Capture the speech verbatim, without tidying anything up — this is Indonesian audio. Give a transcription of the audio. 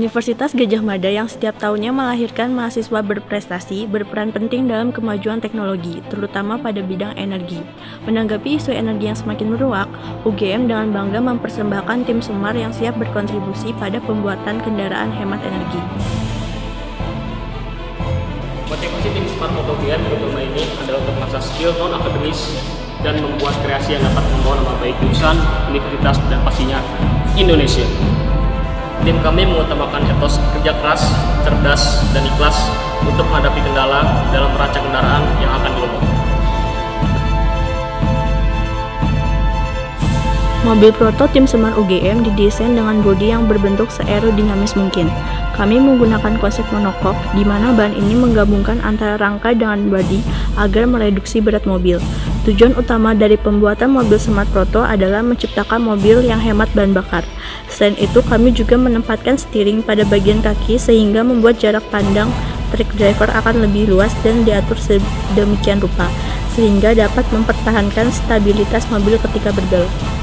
Universitas Gadjah Mada yang setiap tahunnya melahirkan mahasiswa berprestasi berperan penting dalam kemajuan teknologi, terutama pada bidang energi. Menanggapi isu energi yang semakin meruak, U G M dengan bangga mempersembahkan tim Semar yang siap berkontribusi pada pembuatan kendaraan hemat energi. Motivasi tim Semar Moto U G M Utama ini adalah untuk mengasah skill non-akademis dan membuat kreasi yang dapat membawa nama baik jurusan, universitas, dan pastinya Indonesia. Tim kami mengutamakan etos kerja keras, cerdas, dan ikhlas untuk menghadapi kendala dalam merancang kendaraan yang akan diubah. Mobil proto tim Semar U G M didesain dengan bodi yang berbentuk seaerodinamis mungkin. Kami menggunakan konsep monocoque, di mana bahan ini menggabungkan antara rangka dengan bodi agar mereduksi berat mobil. Tujuan utama dari pembuatan mobil Semar Proto adalah menciptakan mobil yang hemat bahan bakar. Selain itu, kami juga menempatkan steering pada bagian kaki sehingga membuat jarak pandang track driver akan lebih luas dan diatur sedemikian rupa, sehingga dapat mempertahankan stabilitas mobil ketika berbelok.